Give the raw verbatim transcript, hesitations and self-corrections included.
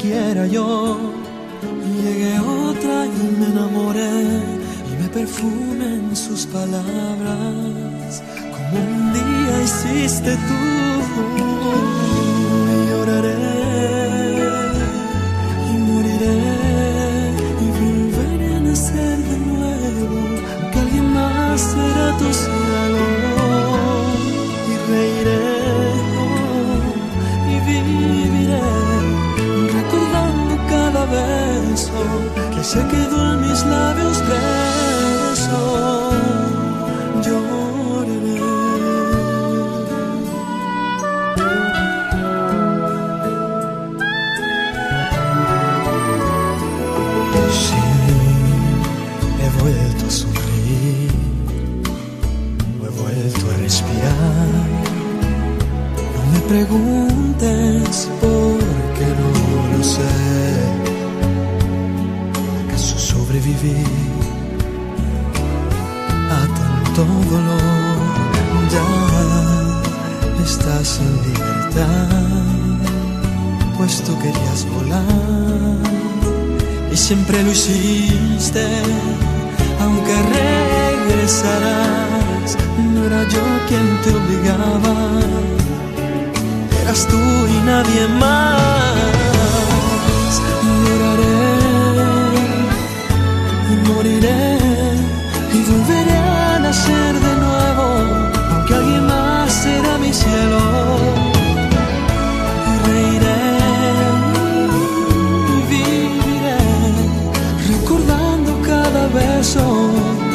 quiera yo. Y llegué otra y me enamoré, y me perfumen sus palabras, como un día hiciste tú. Y lloraré y moriré y volveré a nacer de nuevo, que alguien más será tu cielo. Y reiré oh, y viviré recordando cada beso que se quedó en mis labios preso. Lloraré. Sí, he vuelto a sonreír, he vuelto a respirar. No me preguntes por qué, no lo sé. ¿Acaso sobreviví a tanto dolor? Ya estás en libertad, pues tú querías volar y siempre lo hiciste. Aunque regresarás, no era yo quien te obligaba, eras tú y nadie más. Lloraré y moriré y volveré a nacer de nuevo, aunque alguien más será mi cielo. Y reiré y viviré recordando cada beso